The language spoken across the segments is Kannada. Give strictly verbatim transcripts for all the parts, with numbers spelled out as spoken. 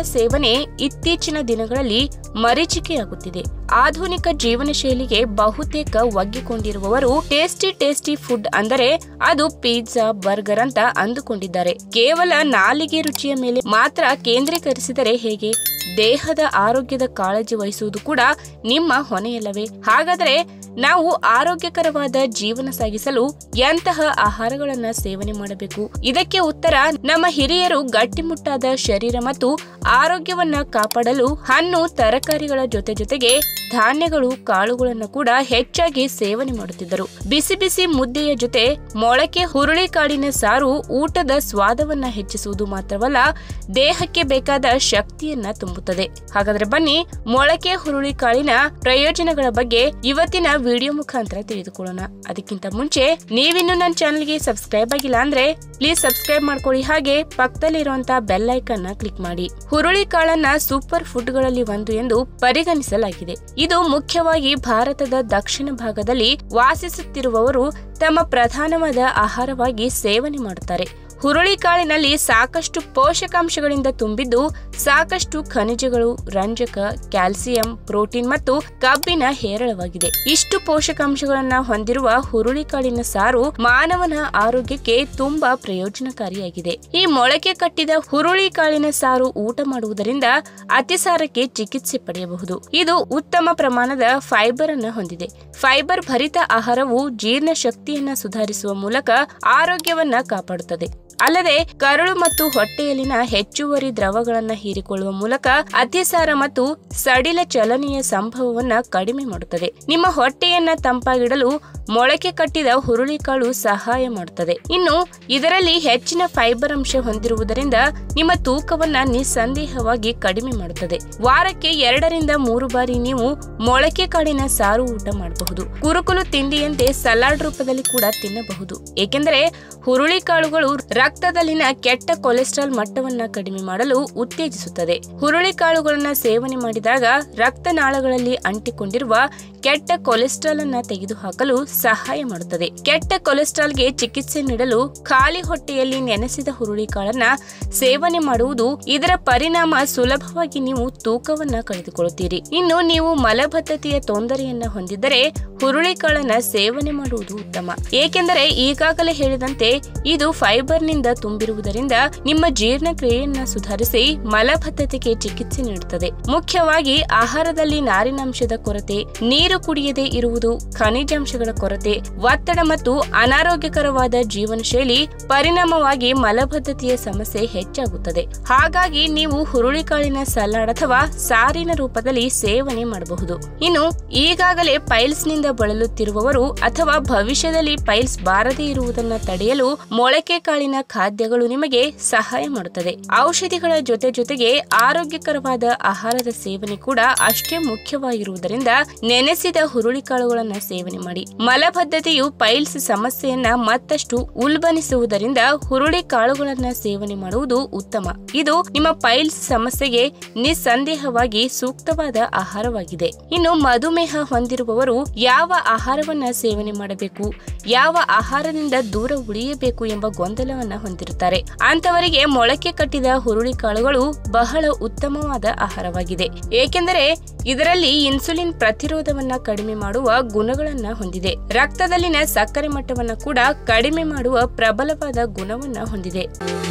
ಸೇವನೆ ಇತ್ತೀಚಿನ ದಿನಗಳಲ್ಲಿ ಮರೀಚಿಕೆಯಾಗುತ್ತಿದೆ. ಆಧುನಿಕ ಜೀವನ ಶೈಲಿಗೆ ಬಹುತೇಕ ಒಗ್ಗಿಕೊಂಡಿರುವವರು ಟೇಸ್ಟಿ ಟೇಸ್ಟಿ ಫುಡ್ ಅಂದರೆ ಅದು ಪಿಜ್ಜಾ, ಬರ್ಗರ್ ಅಂತ ಅಂದುಕೊಂಡಿದ್ದಾರೆ. ಕೇವಲ ನಾಲಿಗೆ ರುಚಿಯ ಮೇಲೆ ಮಾತ್ರ ಕೇಂದ್ರೀಕರಿಸಿದರೆ ಹೇಗೆ? ದೇಹದ ಆರೋಗ್ಯದ ಕಾಳಜಿ ವಹಿಸುವುದು ಕೂಡ ನಿಮ್ಮ ಹೊಣೆಯಲ್ಲವೇ? ಹಾಗಾದರೆ ನಾವು ಆರೋಗ್ಯಕರವಾದ ಜೀವನ ಸಾಗಿಸಲು ಎಂತಹ ಆಹಾರಗಳನ್ನ ಸೇವನೆ ಮಾಡಬೇಕು? ಇದಕ್ಕೆ ಉತ್ತರ ನಮ್ಮ ಹಿರಿಯರು ಗಟ್ಟಿಮುಟ್ಟಾದ ಶರೀರ ಮತ್ತು ಆರೋಗ್ಯವನ್ನ ಕಾಪಾಡಲು ಹಣ್ಣು, ತರಕಾರಿಗಳ ಜೊತೆ ಜೊತೆಗೆ ಧಾನ್ಯಗಳು, ಕಾಳುಗಳನ್ನು ಕೂಡ ಹೆಚ್ಚಾಗಿ ಸೇವನೆ ಮಾಡುತ್ತಿದ್ದರು. ಬಿಸಿ ಬಿಸಿ ಮುದ್ದೆಯ ಜೊತೆ ಮೊಳಕೆ ಹುರುಳಿಕಾಳಿನ ಸಾರು ಊಟದ ಸ್ವಾದವನ್ನ ಹೆಚ್ಚಿಸುವುದು ಮಾತ್ರವಲ್ಲ, ದೇಹಕ್ಕೆ ಬೇಕಾದ ಶಕ್ತಿಯನ್ನ ತುಂಬುತ್ತದೆ. ಹಾಗಾದ್ರೆ ಬನ್ನಿ ಮೊಳಕೆ ಹುರುಳಿಕಾಳಿನ ಪ್ರಯೋಜನಗಳ ಬಗ್ಗೆ ಇವತ್ತಿನ ವಿಡಿಯೋ ಮುಖಾಂತರ ತಿಳಿದುಕೊಳ್ಳೋಣ. ಅದಕ್ಕಿಂತ ಮುಂಚೆ ನೀವಿನ್ನು ನನ್ನ ಚಾನೆಲ್ಗೆ ಸಬ್ಸ್ಕ್ರೈಬ್ ಆಗಿಲ್ಲ ಅಂದ್ರೆ ಪ್ಲೀಸ್ ಸಬ್ಸ್ಕ್ರೈಬ್ ಮಾಡ್ಕೊಳ್ಳಿ, ಹಾಗೆ ಪಕ್ಕದಲ್ಲಿರುವಂತಹ ಬೆಲ್ ಐಕಾನ್ ನ ಕ್ಲಿಕ್ ಮಾಡಿ. ಹುರುಳಿಕಾಳನ್ನ ಸೂಪರ್ ಫುಡ್ ಗಳಲ್ಲಿ ಒಂದು ಎಂದು ಪರಿಗಣಿಸಲಾಗಿದೆ. ಇದು ಮುಖ್ಯವಾಗಿ ಭಾರತದ ದಕ್ಷಿಣ ಭಾಗದಲ್ಲಿ ವಾಸಿಸುತ್ತಿರುವವರು ತಮ್ಮ ಪ್ರಧಾನವಾದ ಆಹಾರವಾಗಿ ಸೇವನೆ ಮಾಡುತ್ತಾರೆ. ಹುರುಳಿಕಾಳಿನಲ್ಲಿ ಸಾಕಷ್ಟು ಪೋಷಕಾಂಶಗಳಿಂದ ತುಂಬಿದ್ದು ಸಾಕಷ್ಟು ಖನಿಜಗಳು, ರಂಜಕ, ಕ್ಯಾಲ್ಸಿಯಂ, ಪ್ರೋಟೀನ್ ಮತ್ತು ಕಬ್ಬಿಣ ಹೇರಳವಾಗಿದೆ. ಇಷ್ಟು ಪೋಷಕಾಂಶಗಳನ್ನ ಹೊಂದಿರುವ ಹುರುಳಿಕಾಳಿನ ಸಾರು ಮಾನವನ ಆರೋಗ್ಯಕ್ಕೆ ತುಂಬಾ ಪ್ರಯೋಜನಕಾರಿಯಾಗಿದೆ. ಈ ಮೊಳಕೆ ಕಟ್ಟಿದ ಹುರುಳಿಕಾಳಿನ ಸಾರು ಊಟ ಮಾಡುವುದರಿಂದ ಅತಿಸಾರಕ್ಕೆ ಚಿಕಿತ್ಸೆ ಪಡೆಯಬಹುದು. ಇದು ಉತ್ತಮ ಪ್ರಮಾಣದ ಫೈಬರ್ ಅನ್ನು ಹೊಂದಿದೆ. ಫೈಬರ್ ಭರಿತ ಆಹಾರವು ಜೀರ್ಣ ಶಕ್ತಿಯನ್ನ ಸುಧಾರಿಸುವ ಮೂಲಕ ಆರೋಗ್ಯವನ್ನ ಕಾಪಾಡುತ್ತದೆ. ಅಲ್ಲದೆ ಕರುಳು ಮತ್ತು ಹೊಟ್ಟೆಯಲ್ಲಿನ ಹೆಚ್ಚುವರಿ ದ್ರವಗಳನ್ನ ಹೀರಿಕೊಳ್ಳುವ ಮೂಲಕ ಅತಿಸಾರ ಮತ್ತು ಸಡಿಲ ಚಲನೆಯ ಸಂಭವವನ್ನ ಕಡಿಮೆ ಮಾಡುತ್ತದೆ. ನಿಮ್ಮ ಹೊಟ್ಟೆಯನ್ನ ತಂಪಾಗಿಡಲು ಮೊಳಕೆ ಕಟ್ಟಿದ ಹುರುಳಿಕಾಳು ಸಹಾಯ ಮಾಡುತ್ತದೆ. ಇನ್ನು ಇದರಲ್ಲಿ ಹೆಚ್ಚಿನ ಫೈಬರ್ ಅಂಶ ಹೊಂದಿರುವುದರಿಂದ ನಿಮ್ಮ ತೂಕವನ್ನ ನಿಸ್ಸಂದೇಹವಾಗಿ ಕಡಿಮೆ ಮಾಡುತ್ತದೆ. ವಾರಕ್ಕೆ ಎರಡರಿಂದ ಮೂರು ಬಾರಿ ನೀವು ಮೊಳಕೆ ಕಾಳಿನ ಸಾರು ಊಟ ಮಾಡಬಹುದು. ಕುರುಕುಲು ತಿಂಡಿಯಂತೆ ಸಲಾಡ್ ರೂಪದಲ್ಲಿ ಕೂಡ ತಿನ್ನಬಹುದು. ಏಕೆಂದರೆ ಹುರುಳಿಕಾಳುಗಳು ರಕ್ತದಲ್ಲಿನ ಕೆಟ್ಟ ಕೊಲೆಸ್ಟ್ರಾಲ್ ಮಟ್ಟವನ್ನ ಕಡಿಮೆ ಮಾಡಲು ಉತ್ತೇಜಿಸುತ್ತದೆ. ಹುರುಳಿಕಾಳುಗಳನ್ನ ಸೇವನೆ ಮಾಡಿದಾಗ ರಕ್ತನಾಳಗಳಲ್ಲಿ ಅಂಟಿಕೊಂಡಿರುವ ಕೆಟ್ಟ ಕೊಲೆಸ್ಟ್ರಾಲ್ ಅನ್ನ ತೆಗೆದುಹಾಕಲು ಸಹಾಯ ಮಾಡುತ್ತದೆ. ಕೆಟ್ಟ ಕೊಲೆಸ್ಟ್ರಾಲ್ಗೆ ಚಿಕಿತ್ಸೆ ನೀಡಲು ಖಾಲಿ ಹೊಟ್ಟೆಯಲ್ಲಿ ನೆನೆಸಿದ ಹುರುಳಿಕಾಳನ್ನ ಸೇವನೆ ಮಾಡುವುದು ಇದರ ಪರಿಣಾಮ ಸುಲಭವಾಗಿ ನೀವು ತೂಕವನ್ನ ಕಳೆದುಕೊಳ್ಳುತ್ತೀರಿ. ಇನ್ನು ನೀವು ಮಲಬದ್ಧತೆಯ ತೊಂದರೆಯನ್ನ ಹೊಂದಿದ್ದರೆ ಹುರುಳಿಕಾಳನ್ನ ಸೇವನೆ ಮಾಡುವುದು ಉತ್ತಮ. ಏಕೆಂದರೆ ಈಗಾಗಲೇ ಹೇಳಿದಂತೆ ಇದು ಫೈಬರ್ ನಿಂದ ತುಂಬಿರುವುದರಿಂದ ನಿಮ್ಮ ಜೀರ್ಣಕ್ರಿಯೆಯನ್ನ ಸುಧಾರಿಸಿ ಮಲಬದ್ಧತೆಗೆ ಚಿಕಿತ್ಸೆ ನೀಡುತ್ತದೆ. ಮುಖ್ಯವಾಗಿ ಆಹಾರದಲ್ಲಿ ನಾರಿನಾಂಶದ ಕೊರತೆ, ನೀರು ಕುಡಿಯದೇ ಇರುವುದು, ಖನಿಜಾಂಶಗಳ ಕೊರತೆ, ಒತ್ತಡ ಮತ್ತು ಅನಾರೋಗ್ಯಕರವಾದ ಜೀವನ ಶೈಲಿ ಪರಿಣಾಮವಾಗಿ ಮಲಬದ್ಧತೆಯ ಸಮಸ್ಯೆ ಹೆಚ್ಚಾಗುತ್ತದೆ. ಹಾಗಾಗಿ ನೀವು ಹುರುಳಿಕಾಳಿನ ಸಲಾಡ್ ಅಥವಾ ಸಾರಿನ ರೂಪದಲ್ಲಿ ಸೇವನೆ ಮಾಡಬಹುದು. ಇನ್ನು ಈಗಾಗಲೇ ಪೈಲ್ಸ್ ನಿಂದ ಬಳಲುತ್ತಿರುವವರು ಅಥವಾ ಭವಿಷ್ಯದಲ್ಲಿ ಪೈಲ್ಸ್ ಬಾರದೇ ಇರುವುದನ್ನು ತಡೆಯಲು ಮೊಳಕೆ ಕಾಳಿನ ಖಾದ್ಯಗಳು ನಿಮಗೆ ಸಹಾಯ ಮಾಡುತ್ತದೆ. ಔಷಧಿಗಳ ಜೊತೆ ಜೊತೆಗೆ ಆರೋಗ್ಯಕರವಾದ ಆಹಾರದ ಸೇವನೆ ಕೂಡ ಅಷ್ಟೇ ಮುಖ್ಯವಾಗಿರುವುದರಿಂದ ನೆನೆಸಿದ ಹುರುಳಿಕಾಳುಗಳನ್ನ ಸೇವನೆ ಮಾಡಿ. ಮಲಬದ್ಧತೆಯು ಪೈಲ್ಸ್ ಸಮಸ್ಯೆಯನ್ನ ಮತ್ತಷ್ಟು ಉಲ್ಬಣಿಸುವುದರಿಂದ ಹುರುಳಿ ಕಾಳುಗಳನ್ನ ಸೇವನೆ ಮಾಡುವುದು ಉತ್ತಮ. ಇದು ನಿಮ್ಮ ಪೈಲ್ಸ್ ಸಮಸ್ಯೆಗೆ ನಿಸ್ಸಂದೇಹವಾಗಿ ಸೂಕ್ತವಾದ ಆಹಾರವಾಗಿದೆ. ಇನ್ನು ಮಧುಮೇಹ ಹೊಂದಿರುವವರು ಯಾವ ಆಹಾರವನ್ನ ಸೇವನೆ ಮಾಡಬೇಕು, ಯಾವ ಆಹಾರದಿಂದ ದೂರ ಉಳಿಯಬೇಕು ಎಂಬ ಗೊಂದಲವನ್ನ ಹೊಂದಿರುತ್ತಾರೆ. ಅಂತವರಿಗೆ ಮೊಳಕೆ ಕಟ್ಟಿದ ಹುರುಳಿಕಾಳುಗಳು ಬಹಳ ಉತ್ತಮವಾದ ಆಹಾರವಾಗಿದೆ. ಏಕೆಂದರೆ ಇದರಲ್ಲಿ ಇನ್ಸುಲಿನ್ ಪ್ರತಿರೋಧವನ್ನ ಕಡಿಮೆ ಮಾಡುವ ಗುಣಗಳನ್ನ ಹೊಂದಿದೆ. ರಕ್ತದಲ್ಲಿನ ಸಕ್ಕರೆ ಮಟ್ಟವನ್ನ ಕೂಡ ಕಡಿಮೆ ಮಾಡುವ ಪ್ರಬಲವಾದ ಗುಣವನ್ನ ಹೊಂದಿದೆ.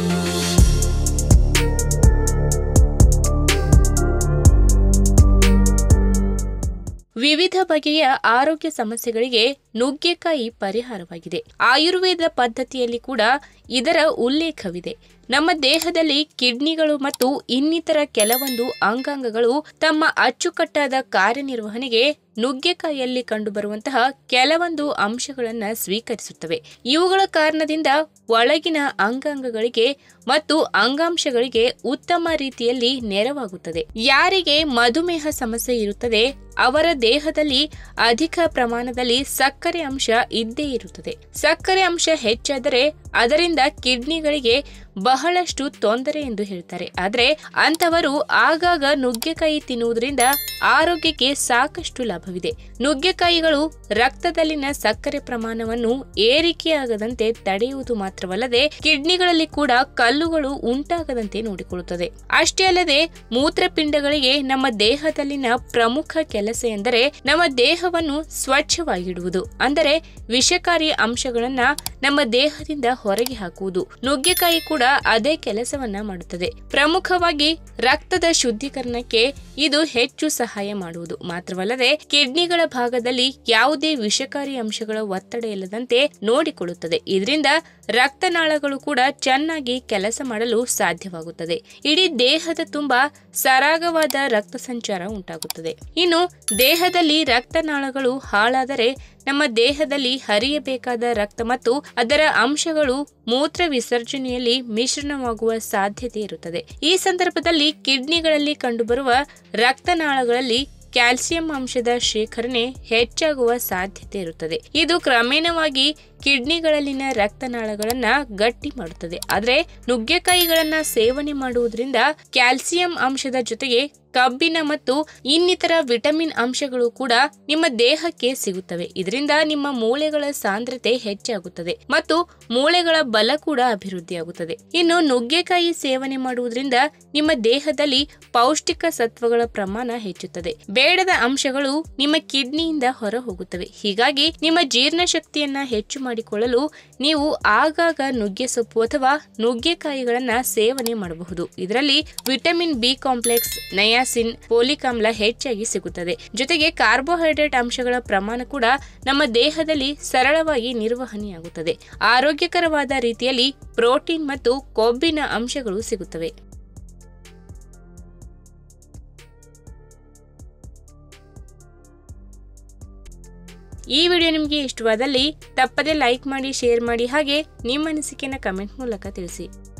ವಿವಿಧ ಬಗೆಯ ಆರೋಗ್ಯ ಸಮಸ್ಯೆಗಳಿಗೆ ನುಗ್ಗೆಕಾಯಿ ಪರಿಹಾರವಾಗಿದೆ. ಆಯುರ್ವೇದ ಪದ್ಧತಿಯಲ್ಲಿ ಕೂಡ ಇದರ ಉಲ್ಲೇಖವಿದೆ. ನಮ್ಮ ದೇಹದಲ್ಲಿ ಕಿಡ್ನಿಗಳು ಮತ್ತು ಇನ್ನಿತರ ಕೆಲವೊಂದು ಅಂಗಾಂಗಗಳು ತಮ್ಮ ಅಚ್ಚುಕಟ್ಟಾದ ಕಾರ್ಯನಿರ್ವಹಣೆಗೆ ನುಗ್ಗೆಕಾಯಿಯಲ್ಲಿ ಕಂಡುಬರುವಂತಹ ಕೆಲವೊಂದು ಅಂಶಗಳನ್ನ ಸ್ವೀಕರಿಸುತ್ತವೆ. ಇವುಗಳ ಕಾರಣದಿಂದ ಒಳಗಿನ ಅಂಗಾಂಗಗಳಿಗೆ ಮತ್ತು ಅಂಗಾಂಶಗಳಿಗೆ ಉತ್ತಮ ರೀತಿಯಲ್ಲಿ ನೆರವಾಗುತ್ತದೆ. ಯಾರಿಗೆ ಮಧುಮೇಹ ಸಮಸ್ಯೆ ಇರುತ್ತದೆ ಅವರ ದೇಹದಲ್ಲಿ ಅಧಿಕ ಪ್ರಮಾಣದಲ್ಲಿ ಸಕ್ಕರೆ ಅಂಶ ಇದ್ದೇ ಇರುತ್ತದೆ. ಸಕ್ಕರೆ ಅಂಶ ಹೆಚ್ಚಾದರೆ ಅದರಿಂದ ಕಿಡ್ನಿಗಳಿಗೆ ಬಹಳಷ್ಟು ತೊಂದರೆ ಎಂದು ಹೇಳ್ತಾರೆ. ಆದ್ರೆ ಅಂತವರು ಆಗಾಗ ನುಗ್ಗೆಕಾಯಿ ತಿನ್ನುವುದರಿಂದ ಆರೋಗ್ಯಕ್ಕೆ ಸಾಕಷ್ಟು ಲಾಭವಿದೆ. ನುಗ್ಗೆಕಾಯಿಗಳು ರಕ್ತದಲ್ಲಿನ ಸಕ್ಕರೆ ಪ್ರಮಾಣವನ್ನು ಏರಿಕೆಯಾಗದಂತೆ ತಡೆಯುವುದು ಮಾತ್ರವಲ್ಲದೆ ಕಿಡ್ನಿಗಳಲ್ಲಿ ಕೂಡ ಕಲ್ಲುಗಳು ಉಂಟಾಗದಂತೆ ನೋಡಿಕೊಳ್ಳುತ್ತದೆ. ಅಷ್ಟೇ ಅಲ್ಲದೆ ಮೂತ್ರಪಿಂಡಗಳಿಗೆ ನಮ್ಮ ದೇಹದಲ್ಲಿನ ಪ್ರಮುಖ ಕೆಲಸ ಎಂದರೆ ನಮ್ಮ ದೇಹವನ್ನು ಸ್ವಚ್ಛವಾಗಿಡುವುದು, ಅಂದರೆ ವಿಷಕಾರಿ ಅಂಶಗಳನ್ನ ನಮ್ಮ ದೇಹದಿಂದ ಹೊರಗೆ ಹಾಕುವುದು. ನುಗ್ಗೆಕಾಯಿ ಕೂಡ ಅದೇ ಕೆಲಸವನ್ನ ಮಾಡುತ್ತದೆ. ಪ್ರಮುಖವಾಗಿ ರಕ್ತದ ಶುದ್ಧೀಕರಣಕ್ಕೆ ಇದು ಹೆಚ್ಚು ಸಹಾಯ ಮಾಡುವುದು ಮಾತ್ರವಲ್ಲದೆ ಕಿಡ್ನಿಗಳ ಭಾಗದಲ್ಲಿ ಯಾವುದೇ ವಿಷಕಾರಿ ಅಂಶಗಳ ಒತ್ತಡ ಇಲ್ಲದಂತೆ ನೋಡಿಕೊಳ್ಳುತ್ತದೆ. ಇದರಿಂದ ರಕ್ತನಾಳಗಳು ಕೂಡ ಚೆನ್ನಾಗಿ ಕೆಲಸ ಮಾಡಲು ಸಾಧ್ಯವಾಗುತ್ತದೆ. ಇಡೀ ದೇಹದ ತುಂಬಾ ಸರಾಗವಾದ ರಕ್ತ ಸಂಚಾರ ಉಂಟಾಗುತ್ತದೆ. ಇನ್ನು ದೇಹದಲ್ಲಿ ರಕ್ತನಾಳಗಳು ಹಾಳಾದರೆ ನಮ್ಮ ದೇಹದಲ್ಲಿ ಹರಿಯಬೇಕಾದ ರಕ್ತ ಮತ್ತು ಅದರ ಅಂಶಗಳು ಮೂತ್ರ ವಿಸರ್ಜನೆಯಲ್ಲಿ ಮಿಶ್ರಣವಾಗುವ ಸಾಧ್ಯತೆ ಇರುತ್ತದೆ. ಈ ಸಂದರ್ಭದಲ್ಲಿ ಕಿಡ್ನಿಗಳಲ್ಲಿ ಕಂಡುಬರುವ ರಕ್ತನಾಳಗಳಲ್ಲಿ ಕ್ಯಾಲ್ಸಿಯಂ ಅಂಶದ ಶೇಖರಣೆ ಹೆಚ್ಚಾಗುವ ಸಾಧ್ಯತೆ ಇರುತ್ತದೆ. ಇದು ಕ್ರಮೇಣವಾಗಿ ಕಿಡ್ನಿಗಳಲ್ಲಿನ ರಕ್ತನಾಳಗಳನ್ನ ಗಟ್ಟಿ ಮಾಡುತ್ತದೆ. ಆದ್ರೆ ನುಗ್ಗೆಕಾಯಿಗಳನ್ನ ಸೇವನೆ ಮಾಡುವುದರಿಂದ ಕ್ಯಾಲ್ಸಿಯಂ ಅಂಶದ ಜೊತೆಗೆ ಕಬ್ಬಿಣ ಮತ್ತು ಇನ್ನಿತರ ವಿಟಮಿನ್ ಅಂಶಗಳು ಕೂಡ ನಿಮ್ಮ ದೇಹಕ್ಕೆ ಸಿಗುತ್ತವೆ. ಇದರಿಂದ ನಿಮ್ಮ ಮೂಳೆಗಳ ಸಾಂದ್ರತೆ ಹೆಚ್ಚಾಗುತ್ತದೆ ಮತ್ತು ಮೂಳೆಗಳ ಬಲ ಕೂಡ ಅಭಿವೃದ್ಧಿಯಾಗುತ್ತದೆ. ಇನ್ನು ನುಗ್ಗೆಕಾಯಿ ಸೇವನೆ ಮಾಡುವುದರಿಂದ ನಿಮ್ಮ ದೇಹದಲ್ಲಿ ಪೌಷ್ಟಿಕ ಸತ್ವಗಳ ಪ್ರಮಾಣ ಹೆಚ್ಚುತ್ತದೆ. ಬೇಡದ ಅಂಶಗಳು ನಿಮ್ಮ ಕಿಡ್ನಿಯಿಂದ ಹೊರ ಹೋಗುತ್ತವೆ. ಹೀಗಾಗಿ ನಿಮ್ಮ ಜೀರ್ಣಶಕ್ತಿಯನ್ನ ಹೆಚ್ಚು ಮಾಡಿಕೊಳ್ಳಲು ನೀವು ಆಗಾಗ ನುಗ್ಗೆ ಸೊಪ್ಪು ಅಥವಾ ನುಗ್ಗೆಕಾಯಿಗಳನ್ನ ಸೇವನೆ ಮಾಡಬಹುದು. ಇದರಲ್ಲಿ vitamin B complex, niacin, folic ಆಮ್ಲ ಹೆಚ್ಚಾಗಿ ಸಿಗುತ್ತದೆ. ಜೊತೆಗೆ ಕಾರ್ಬೋಹೈಡ್ರೇಟ್ ಅಂಶಗಳ ಪ್ರಮಾಣ ಕೂಡ ನಮ್ಮ ದೇಹದಲ್ಲಿ ಸರಳವಾಗಿ ನಿರ್ವಹಣೆಯಾಗುತ್ತದೆ. ಆರೋಗ್ಯಕರವಾದ ರೀತಿಯಲ್ಲಿ ಪ್ರೋಟೀನ್ ಮತ್ತು ಕೊಬ್ಬಿನ ಅಂಶಗಳು ಸಿಗುತ್ತವೆ. ಈ ವಿಡಿಯೋ ನಿಮಗೆ ಇಷ್ಟವಾದಲ್ಲಿ ತಪ್ಪದೇ ಲೈಕ್ ಮಾಡಿ, ಶೇರ್ ಮಾಡಿ, ಹಾಗೆ ನಿಮ್ಮ ಅನಿಸಿಕೆಯನ್ನು ಕಮೆಂಟ್ ಮೂಲಕ ತಿಳಿಸಿ.